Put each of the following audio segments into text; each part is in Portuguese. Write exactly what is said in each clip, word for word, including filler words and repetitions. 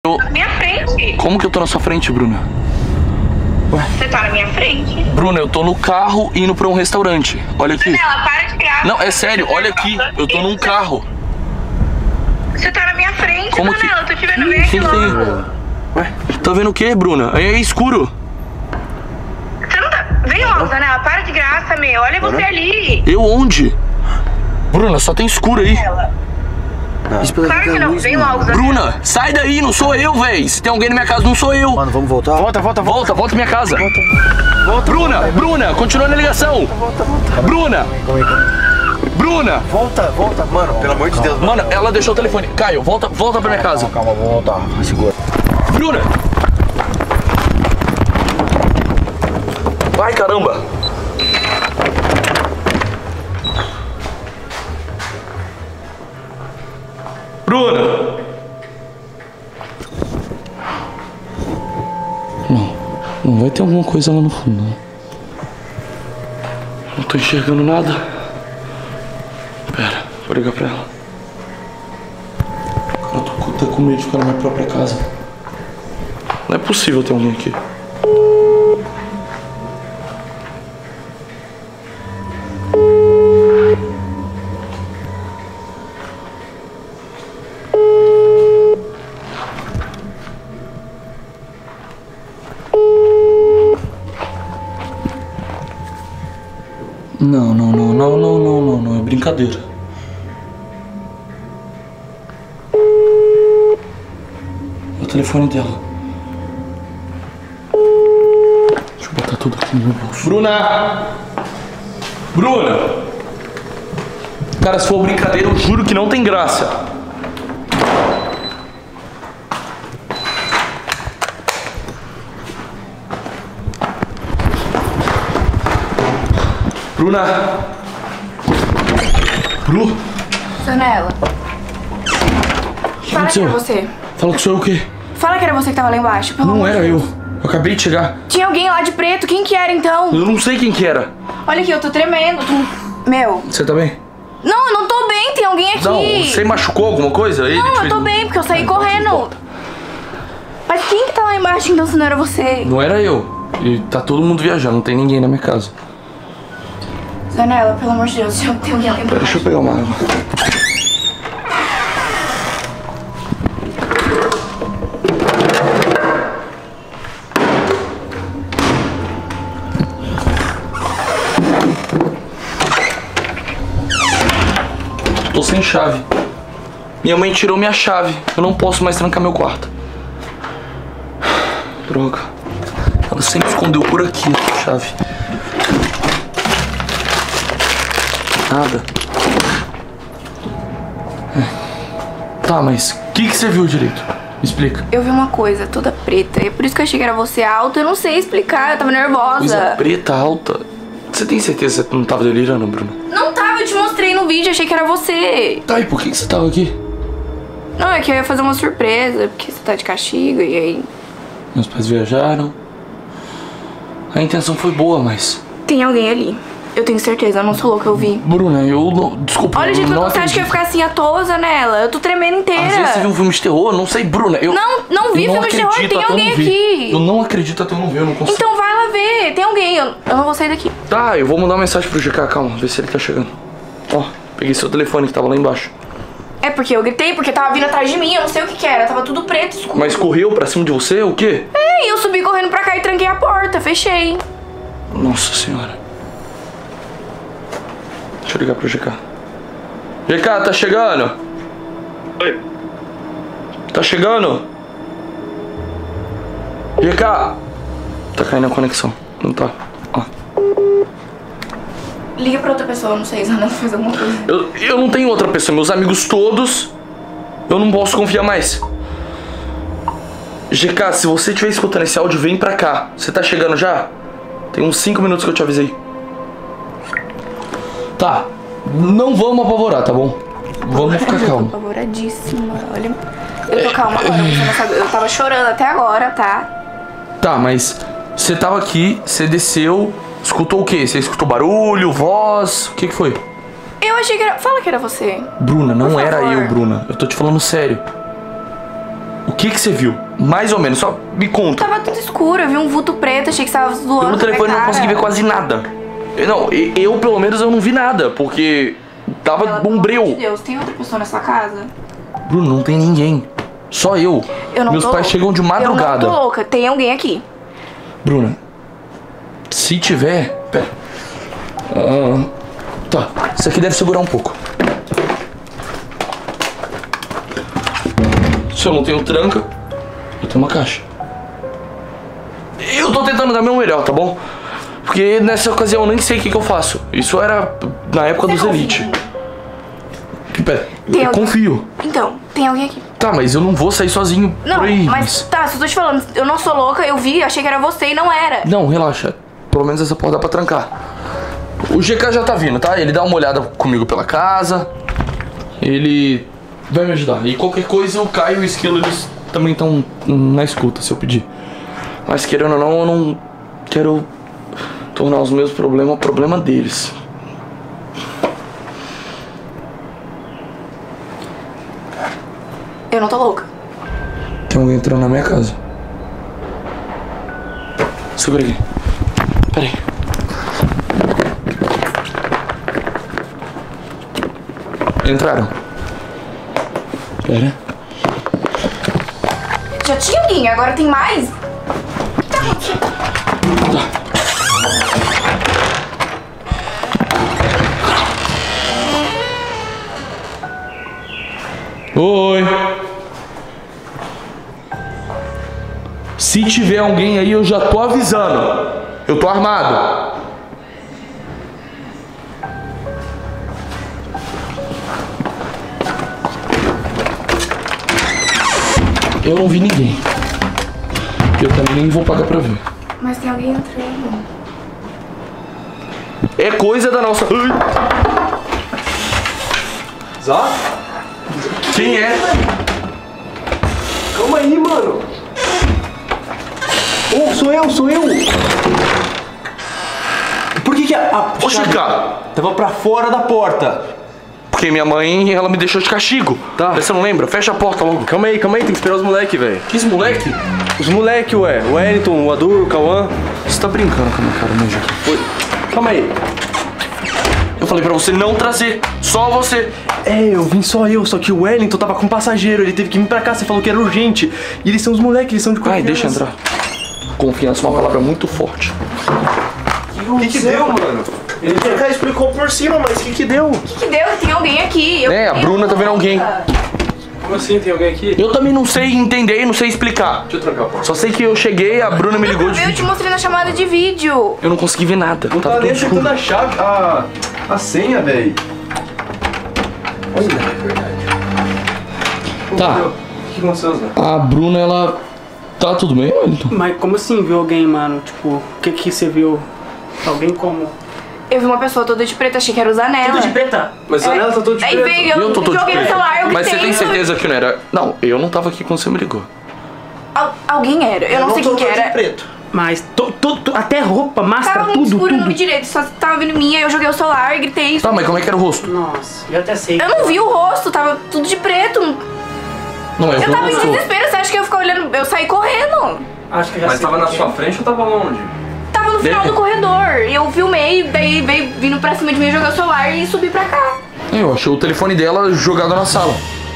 tô... Na minha frente. Como que eu tô na sua frente, Bruna? Ué? Você tá na minha frente? Bruna, eu tô no carro indo pra um restaurante. Olha aqui. Ela para de graça. Não, é sério, olha aqui. Eu tô num carro. Você tá na minha frente, Como que... Manela. Eu tô te vendo bem aqui logo. Ué? Tá vendo o que, Bruna? É escuro. Você não tá... Vem logo, Zanella. Para de graça, meu. Olha você ali. Eu onde? Bruna, só tem escuro aí. Ela. Claro que não. Vem logo, Zanella. Bruna, sai daí, não sou eu, véi. Se tem alguém na minha casa, não sou eu. Mano, vamos voltar? Volta, volta, volta. Volta, volta pra minha casa. Volta. Volta. Bruna, Bruna, continua na ligação. Volta, volta. Bruna. Calma aí, calma aí. Bruna. Volta, volta. Mano, pelo amor de Deus. Mano, ela deixou o telefone. Caio, volta, volta pra minha casa. Calma, vamos voltar. Segura. Bruna. Vai, caramba. Bruna. Não, não vai ter alguma coisa lá no fundo, não. Não tô enxergando nada. Pera, vou ligar pra ela. Eu tô até com medo de ficar na minha própria casa. Não é possível ter alguém aqui. Não, não, não, não, não, não, não, não, é brincadeira. É o telefone dela. Deixa eu botar tudo aqui no meu bolso. Bruna! Bruna! Cara, se for brincadeira, eu juro que não tem graça. Bruna! Bru! Zanella. Fala que era você. Fala que sou eu o quê? Fala que era você que tava lá embaixo. Pelo Não amor de era eu. Deus. Eu acabei de chegar. Tinha alguém lá de preto. Quem que era então? Eu não sei quem que era. Olha aqui, eu tô tremendo. Tu... Meu. Você tá bem? Não, eu não tô bem. Tem alguém aqui. Não, você machucou alguma coisa? Ele Não, te eu fez... tô bem, porque eu saí correndo. Mas quem que tá lá embaixo então se não era você? Não era eu. E tá todo mundo viajando, não tem ninguém na minha casa. Zanella, pelo amor de Deus, tem alguém lá embaixo. Deixa eu pegar uma água. Tô sem chave. Minha mãe tirou minha chave. Eu não posso mais trancar meu quarto. Droga. Ela sempre escondeu por aqui a chave. Nada. É. Tá, mas o que, que você viu direito? Me explica. Eu vi uma coisa toda preta. É por isso que eu achei que era você alta. Eu não sei explicar, eu tava nervosa. Coisa preta, alta. Você tem certeza que você não tava delirando, Bruna? Não tava, eu te mostrei no vídeo, achei que era você. Tá, e por que, que você tava aqui? Não, é que eu ia fazer uma surpresa, porque você tá de castigo e aí... Meus pais viajaram. A intenção foi boa, mas... Tem alguém ali. Eu tenho certeza, eu não sou louca, eu vi. Bruna, eu não... Desculpa, Olha o jeito que não você acha que eu ia ficar assim à toa, Zanella. Eu tô tremendo inteira. Às vezes você viu um filme de terror, não sei, Bruna. Eu, Não, não vi eu filme de terror, acredito tem até eu alguém não ver. aqui. Eu não acredito até eu não ver, eu não consigo. Então vai lá ver, tem alguém. Eu, eu não vou sair daqui. Tá, eu vou mandar uma mensagem pro G K, calma, ver se ele tá chegando. Ó, peguei seu telefone que tava lá embaixo. É porque eu gritei, porque tava vindo atrás de mim, eu não sei o que que era. Tava tudo preto, escuro. Mas correu pra cima de você, o quê? É, e eu subi correndo pra cá e tranquei a porta, fechei. Nossa senhora. Deixa eu ligar pro G K. G K, tá chegando? Oi. Tá chegando? G K. Tá caindo a conexão. Não tá. Ó. Liga pra outra pessoa, não sei, Zanella fez alguma coisa. Eu, eu não tenho outra pessoa. Meus amigos todos, eu não posso confiar mais. G K, se você estiver escutando esse áudio, vem pra cá. Você tá chegando já? Tem uns cinco minutos que eu te avisei. Tá. Não vamos apavorar, tá bom? Vamos ficar Eu tô calmo. apavoradíssima, olha. Eu tô calma agora, você não sabe. Eu tava chorando até agora, tá? Tá, mas você tava aqui, você desceu, escutou o quê? Você escutou barulho, voz? O que que foi? Eu achei que era... Fala que era você. Bruna, não Por era favor. eu, Bruna. Eu tô te falando sério. O que que você viu? Mais ou menos, só me conta. Tava tudo escuro, eu vi um vulto preto, achei que você tava zoando. Eu no telefone não consegui ver quase nada. Eu, não, eu, eu pelo menos eu não vi nada, porque tava Ela, um breu. pelo amor de Deus, tem outra pessoa nessa casa? Bruno, não tem ninguém. Só eu. Eu não Meus tô pais louca. chegam de madrugada. Eu não tô louca, tem alguém aqui. Bruna, se tiver... Pera. Ah, tá, isso aqui deve segurar um pouco. Se eu não tenho tranca, eu tenho uma caixa. Eu tô tentando dar meu melhor, tá bom? Porque nessa ocasião eu nem sei o que, que eu faço. Isso era na época Você dos confia Elite. em mim? Pera, Tem eu alguém? confio. Então, tem alguém aqui. Tá, mas eu não vou sair sozinho Não, por aí. mas tá, se eu tô te falando, eu não sou louca, eu vi, achei que era você e não era. Não, relaxa. Pelo menos essa porta dá pra trancar. O G K já tá vindo, tá? Ele dá uma olhada comigo pela casa. Ele vai me ajudar. E qualquer coisa, o Caio e o Esquilo, eles também estão na escuta, se eu pedir. Mas querendo ou não, eu não quero tornar os meus problemas problema deles. Eu não tô louca. Tem alguém entrando na minha casa. Segura aqui. Pera aí. Entraram. Pera. Já tinha alguém, agora tem mais? O que tá acontecendo? Oi. Se tiver alguém aí, eu já tô avisando. Eu tô armado. Eu não vi ninguém. Eu também nem vou pagar pra ver. Mas tem alguém entrando. É coisa da nossa... Ai. Zó? Quem é? Calma aí, mano. Ô, oh, sou eu, sou eu. Por que que a, a Ô, Chica. tava pra fora da porta? Porque minha mãe, ela me deixou de castigo. Tá. Você não lembra? Fecha a porta logo. Calma aí, calma aí, tem que esperar os moleque, velho. Que esse moleque? Os moleque, ué. O Wellington, o Adur, o Cauã. Você tá brincando com a minha cara, né, Chica? Oi. Calma aí. Eu falei pra você não trazer. Só você. É, eu vim só eu, só que o Wellington tava com um passageiro, ele teve que vir pra cá, você falou que era urgente. E eles são os moleques, eles são de confiança. Ai, deixa entrar. Confiança é uma palavra muito forte. O que que deu, mano? Ele já explicou por cima, mas o que que deu? O que, que deu? Tem alguém aqui. Eu É, a eu Bruna tá vendo alguém. Como assim, tem alguém aqui? Eu também não sei entender e não sei explicar. Deixa eu trancar a porta. Só sei que eu cheguei, a Bruna me ligou de Eu te vídeo. mostrei na chamada de vídeo. Eu não consegui ver nada. Não Tava tá nem tudo escuro. acertando a chave, a, a senha, velho. Olha, é verdade. Tá. O que aconteceu, Zé? A Bruna, ela... Tá tudo bem, Wellington? Mas como assim viu alguém, mano? Tipo, o que que você viu? Alguém como? Eu vi uma pessoa toda de preto, achei que era o Zanella. Tudo de preta? Mas a janela tá toda de Aí preto. veio, eu, Eu tô todo joguei no preto. celular, eu Mas você gritei, tem certeza que não era... Não, eu não tava aqui quando você me ligou. Al- alguém era, eu, não sei quem que era. preto. Mas to, to, to- até roupa, máscara, Tava muito tudo, escuro, eu não vi tudo. direito, só tava vindo minha, eu joguei o celular e gritei isso. Tá, mas como é que era o rosto? Nossa, eu até sei. Eu não vi o rosto, tava tudo de preto. Não, eu, Eu não tava em gostou. desespero, você acha que eu ia ficar olhando? Eu saí correndo. Acho que eu já Mas sei tava na quem sua é. frente ou tava longe? Tava no final Ele- do corredor. E eu filmei, daí veio vindo pra cima de mim, eu joguei o celular e subi pra cá. Eu achei o telefone dela jogado na sala.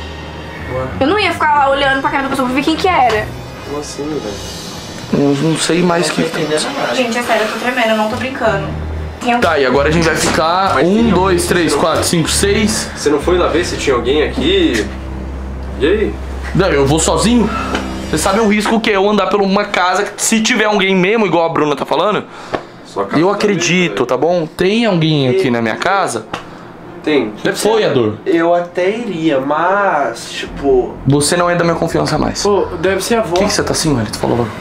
Eu não ia ficar lá olhando pra cara da pessoa pra ver quem que era. Como assim, velho? Eu não sei mais o que... Gente, é sério, eu tô tremendo, eu não tô brincando. Tem alguém... Tá, e agora a gente vai ficar Mas tem um, alguém dois, que três, não- quatro, cinco, seis. Você não foi lá ver se tinha alguém aqui? E aí? Não, eu vou sozinho? Você sabe o risco que é eu andar por uma casa que se tiver alguém mesmo, igual a Bruna tá falando? Sua casa Eu tá acredito, mesmo, tá bom? Tem alguém aqui na minha casa? velho. Tem. Foi, Ador. Eu até iria, mas, tipo... Você não é da minha confiança mais. Pô, deve ser a avó. Por que, que você tá assim, Wellington? Fala logo.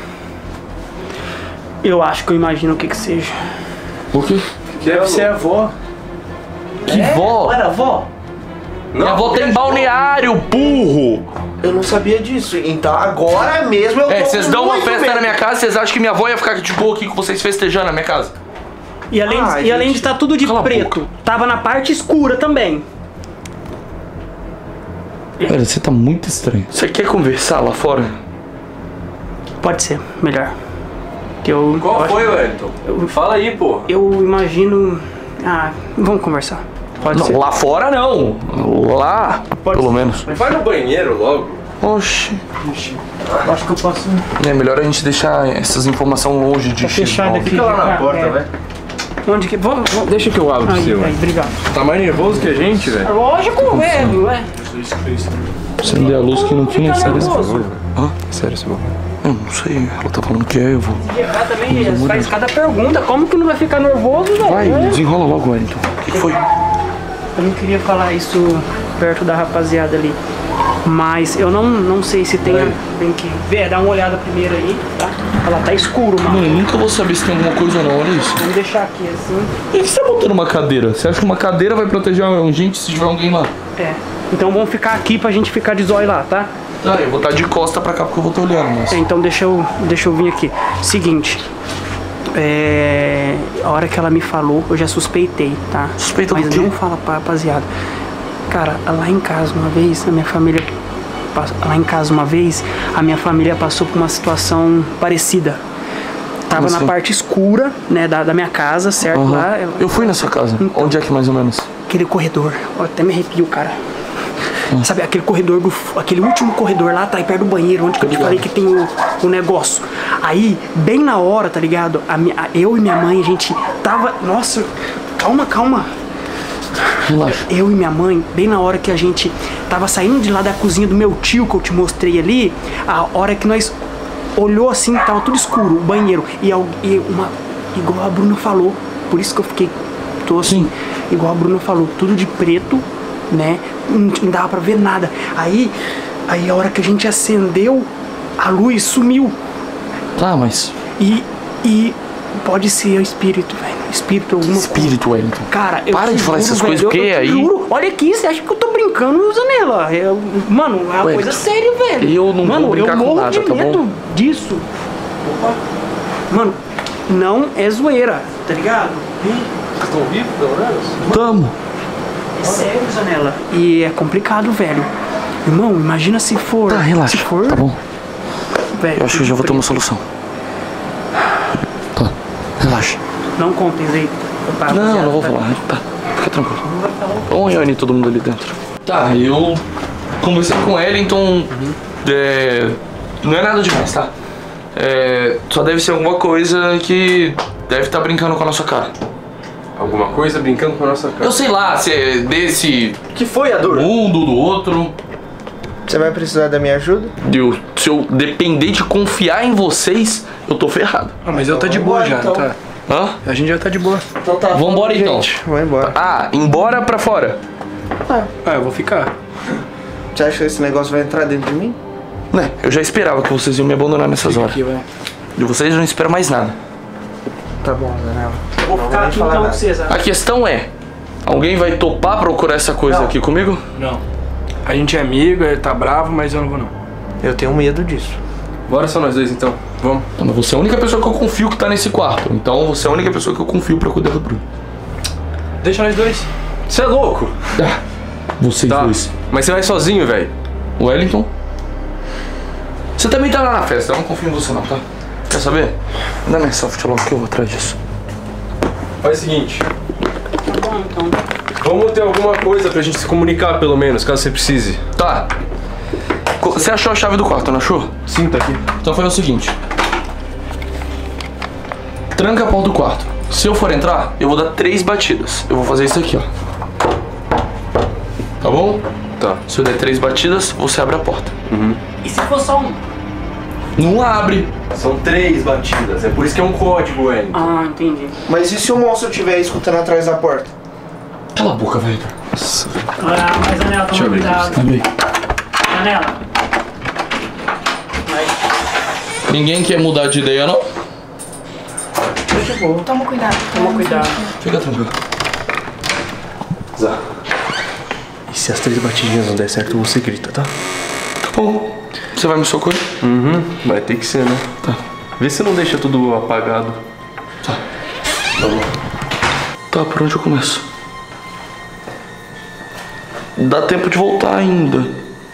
Eu acho que eu imagino o que que seja. Por quê? Deve ser a avó. Que vó? Não era avó? Minha avó tem balneário, burro! Eu não sabia disso. Então agora mesmo eu tô É, vocês com dão uma muito festa medo. na minha casa, vocês acham que minha avó ia ficar de boa aqui com vocês festejando na minha casa? E além, Ah, e além gente, de estar tudo de cala a preto, tava na parte escura também. Cara, você tá muito estranho. Você quer conversar lá fora? Pode ser, melhor. Que eu, Qual eu foi, acho- Wellington? Fala aí, pô. Eu imagino... Ah, vamos conversar. Pode Não, ser. lá fora não. Lá, Pode pelo ser. menos. Vai no banheiro logo. Oxi. Acho que eu posso... É melhor a gente deixar essas informações longe de Tá fechado aqui. Fica lá na Ah, porta, é. vai. Onde que... Vamos, vamos... Deixa que eu abro o Aí, seu. aí, obrigado. Tá mais nervoso que a gente, velho? Lógico, velho, é. Acender a luz que não tinha Fica necessidade. nervoso. Sério, seu Eu não sei. Ela tá falando que é, eu vou. Ela também faz cada pergunta. Como que não vai ficar nervoso, velho? Vai, É. desenrola logo, Wellington. O que que foi? Eu não queria falar isso perto da rapaziada ali. Mas eu não, não sei se tem... Tem que ver, dar uma olhada primeiro aí, tá? Ela tá escuro, mano. Mano, eu nunca vou saber se tem alguma coisa ou não, olha isso. Vamos deixar aqui assim. Por que você tá botando uma cadeira? Você acha que uma cadeira vai proteger a gente se tiver alguém lá? É. Então vamos ficar aqui pra gente ficar de zóio lá, tá? Ah, eu vou estar de costa pra cá porque eu vou estar olhando, mas... É, então deixa eu, deixa eu vir aqui. Seguinte. É, a hora que ela me falou, eu já suspeitei, tá? Suspeita do Mas quê? não fala pra rapaziada. Cara, lá em casa uma vez, a minha família... pass- Lá em casa uma vez, a minha família passou por uma situação parecida. Tava Como na assim? parte escura, né, da, da minha casa, certo? Aham. Lá, ela- Eu fui nessa casa. Onde é que mais ou menos? aquele corredor. Ó, até me arrepio, cara. Hum. Sabe, aquele corredor do. Aquele último corredor lá atrás, perto do banheiro, onde que eu te ligado. falei que tem o, o negócio. Aí, bem na hora, tá ligado? A minha, a- eu e minha mãe, a gente tava. Nossa, calma, calma. Relaxa. Eu e minha mãe, bem na hora que a gente tava saindo de lá da cozinha do meu tio que eu te mostrei ali, a hora que nós olhou assim, tava tudo escuro, o banheiro. E, al- e uma. Igual a Bruna falou, por isso que eu fiquei. Tô assim, igual a Bruna falou, tudo de preto, né? Não, não dava pra ver nada. Aí, aí a hora que a gente acendeu, a luz sumiu. Tá, mas... E. E pode ser o espírito, velho. Espírito, alguma coisa. Espírito, Wellington. Cara, eu Para te de falar juro, essas velho, coisas, eu- porque eu te aí- Juro, olha aqui, você acha que eu tô brincando, Zanella? Eu, mano, é uma Ué, coisa séria, velho. eu não vou mano, brincar eu com morro nada, de tá bom? medo disso. Opa. Mano, não é zoeira, tá ligado? Vocês estão vivos, pelo menos? Tamo. É sério, Zanella. E é complicado, velho. Irmão, imagina se for. Tá, relaxa. Se for, Tá bom. velho. Eu acho que eu já vou ter uma solução. Tá. Relaxa. Não contem, Zé. Não, não vou falar. Tá. Fica tranquilo. Vamos reunir todo mundo ali dentro. Tá, eu conversei com ele, então. É, não é nada demais, tá? É, só deve ser alguma coisa que deve estar brincando com a nossa cara. Alguma coisa brincando com a nossa cara. Eu sei lá, se é desse que foi, Adura? mundo, do outro. Você vai precisar da minha ajuda? Eu, se eu depender de confiar em vocês, eu tô ferrado. Ah, mas eu tô de boa já, então. não tá? Hã? A gente já tá de boa. Então tá. Vambora então. Gente, vou embora. Ah, embora pra fora. Ah, eu vou ficar. Você acha que esse negócio vai entrar dentro de mim? Né, eu já esperava que vocês iam me abandonar nessas horas. Aqui, vai. De vocês eu não espero mais nada. Tá bom, Zanella. Eu vou Não ficar vou nem aqui falar então com nada. vocês, A questão é, alguém vai topar procurar essa coisa Não. aqui comigo? Não. A gente é amigo, ele tá bravo, mas eu não vou não. Eu tenho medo disso. Bora só nós dois então. Vamos. Não, mas você é a única pessoa que eu confio que tá nesse quarto. Então você é a única pessoa que eu confio pra cuidar do Bruno. Deixa nós dois. Você é louco? Ah, vocês Tá. dois. Mas você vai sozinho, velho. Wellington? Você também tá lá na festa, eu não confio em você não, tá? Quer saber? Dá minha soft logo que eu vou atrás disso. Faz o seguinte. Tá bom, então. Vamos ter alguma coisa pra gente se comunicar, pelo menos, caso você precise. Tá. Co- Você achou a chave do quarto, não achou? Sim, tá aqui. Então faz o seguinte. Tranca a porta do quarto. Se eu for entrar, eu vou dar três batidas. Eu vou fazer isso aqui, ó. Tá bom? Tá. Se eu der três batidas, você abre a porta. E se for só um? Não abre. São três batidas. É por isso que é um código, Wellington. Ah, entendi. Mas e se o monstro estiver escutando atrás da porta? Cala a boca, velho. Ah, mas Anela, Deixa eu toma ver aqui. cuidado. Abre aí. Anela. Vai. Ninguém quer mudar de ideia, não? Toma cuidado. Toma cuidado. Fica tranquilo. Zá. E se as três batidinhas não der certo, você grita, tá? Tá bom. Você vai me socorrer? Uhum. Vai ter que ser, né? Tá. Vê se não deixa tudo apagado. Tá. Tá, por onde eu começo? Dá tempo de voltar ainda.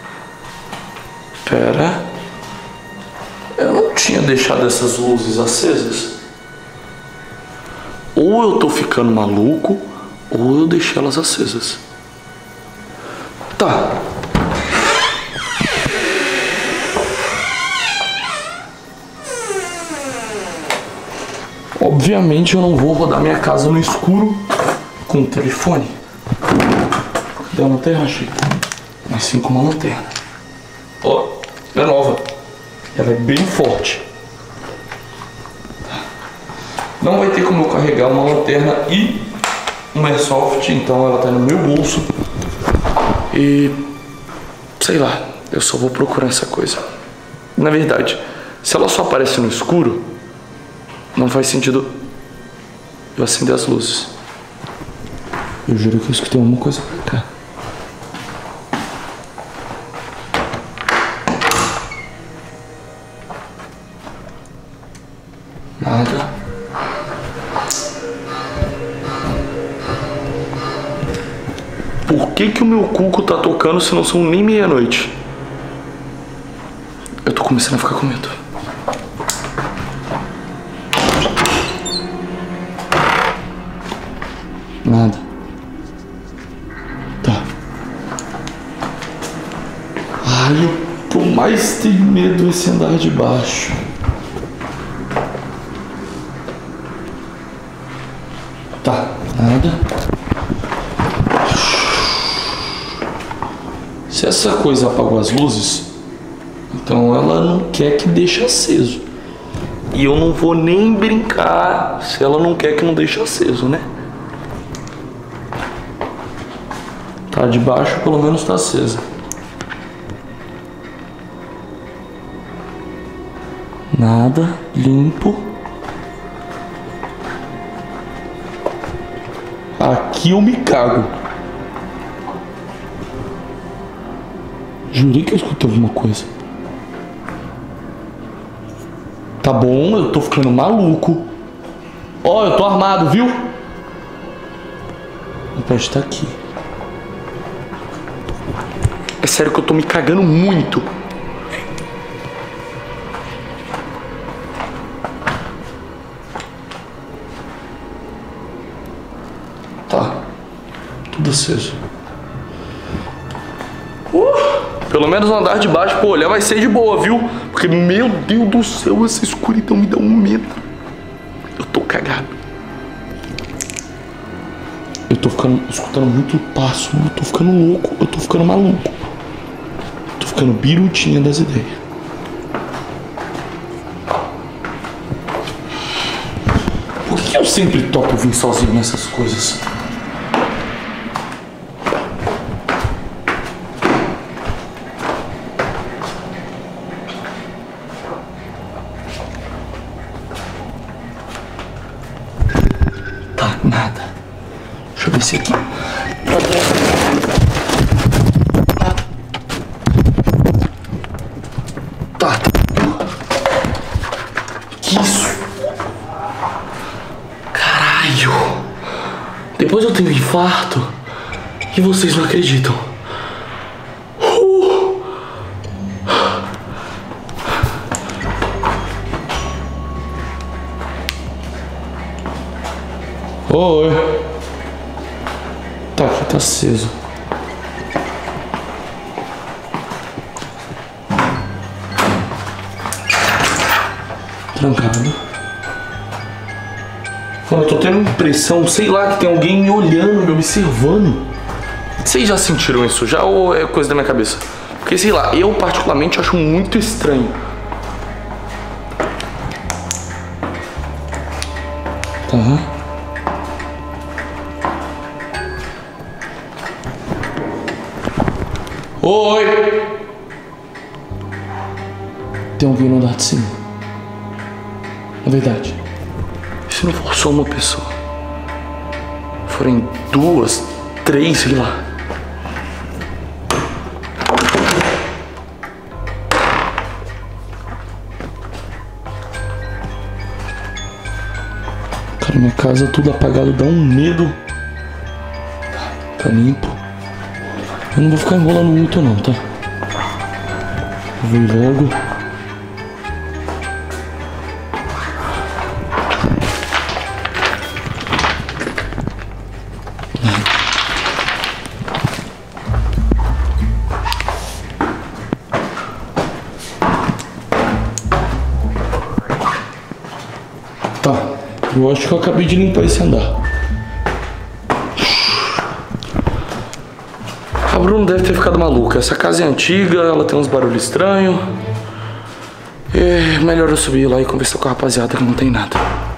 Pera. Eu não tinha deixado essas luzes acesas. Ou eu tô ficando maluco, ou eu deixei elas acesas. Tá. Obviamente eu não vou rodar minha casa no escuro com o telefone. Cadê a lanterna, Chico? Assim como a lanterna. Ó, é nova. Ela é bem forte. Não vai ter como eu carregar uma lanterna e um airsoft, então ela tá no meu bolso. E sei lá, eu só vou procurar essa coisa. Na verdade, se ela só aparece no escuro, não faz sentido eu acender as luzes. Eu juro que eu escutei alguma coisa pra cá. Nada. Por que que o meu cuco tá tocando se não são nem meia-noite? Eu tô começando a ficar com medo. Nada. Tá. Ai, eu tô mais tenho medo desse andar de baixo. Tá, nada. Se essa coisa apagou as luzes, então ela não quer que deixe aceso. E eu não vou nem brincar se ela não quer que não deixe aceso, né? Tá de baixo, pelo menos tá acesa. Nada, limpo. Aqui eu me cago. Jurei que eu escutei alguma coisa. Tá bom, eu tô ficando maluco. Ó, oh, eu tô armado, viu? Não pode estar aqui. É sério que eu tô me cagando muito. Tá. Tudo aceso. Uh! Pelo menos no andar de baixo, pô, olhar vai ser de boa, viu? Porque, meu Deus do céu, essa escuridão me dá um medo. Eu tô cagado. Eu tô ficando, escutando muito passo. Eu tô ficando louco, eu tô ficando maluco. Eu tô ficando birutinha das ideias. Por que eu sempre topo vir sozinho nessas coisas? Nada. Deixa eu ver se aqui. Tá. Que isso? Caralho. Depois eu tenho um infarto e vocês não acreditam. Uh. Oi. Tá, aqui tá aceso. Trancado. Mano, eu tô tendo impressão, sei lá, que tem alguém me olhando, me observando. Vocês já sentiram isso já ou é coisa da minha cabeça? Porque, sei lá, eu particularmente acho muito estranho. Tá. Oi! Tem alguém no andar de cima. Na verdade, se não for só uma pessoa, forem duas, três, sei lá. Cara, minha casa tudo apagado dá um medo. Tá limpo. Eu não vou ficar enrolando muito não, tá? Vem logo. Tá, eu acho que eu acabei de limpar esse andar. A Bruna deve ter ficado maluca. Essa casa é antiga, ela tem uns barulhos estranhos. É melhor eu subir lá e conversar com a rapaziada que não tem nada.